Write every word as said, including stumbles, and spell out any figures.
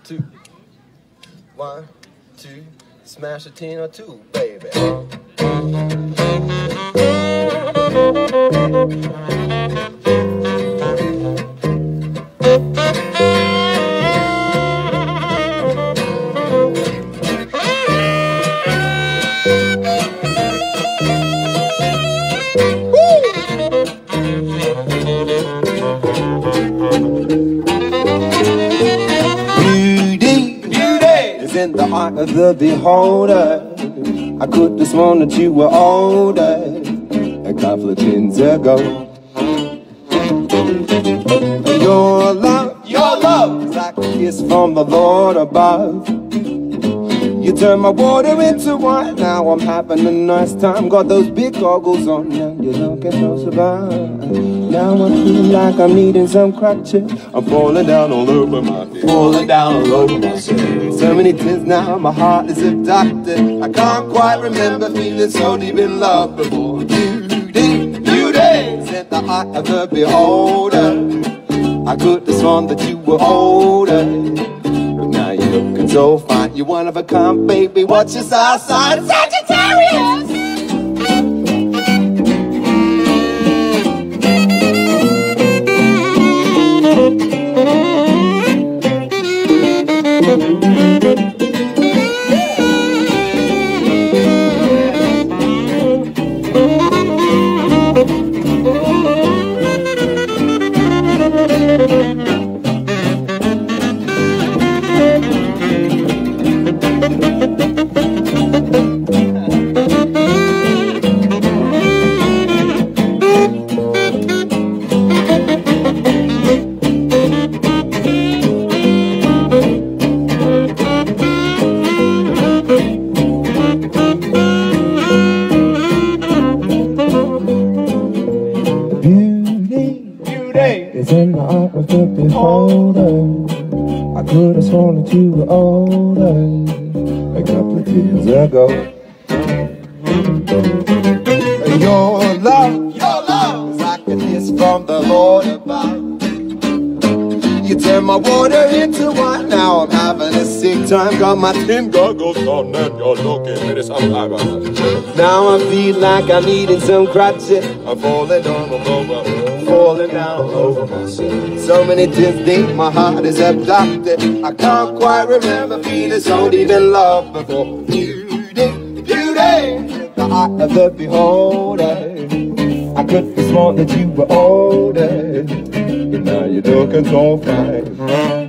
two. One, two, smash a ten or two, baby. In the eye of the beholder, I could have sworn that you were older a couple of tins ago. Your love, your love is like a kiss from the Lord above. You turn my water into wine, now I'm having a nice time. Got those big goggles on, now you're looking so sublime. Now I feel like I'm needing some crutches. I'm falling down all over my feet, falling down all over myself. So many tears now, my heart is abducted. I can't quite remember feeling so deep in love before. Beauty, beauty, is in the eye of the beholder. I could have sworn that you were older, but now you're looking so fine. You're one of a kind, baby. What's your star sign? Sagittarius! Is in the eye of the beholder. I could have sworn that you were older a couple of years ago. Your love, your love is like a kiss from the Lord above. You turn my water into wine, now I'm having a sick time. Got my tin goggles on and you're looking at it. Now I feel like I'm needing some crutches. I'm falling down all over, falling down all over myself. So many tears deep, my heart is abducted. I can't quite remember feeling so deep in love before. Beauty, beauty, the eye of the beholder. I could have sworn that you were older, but now you're looking so fine.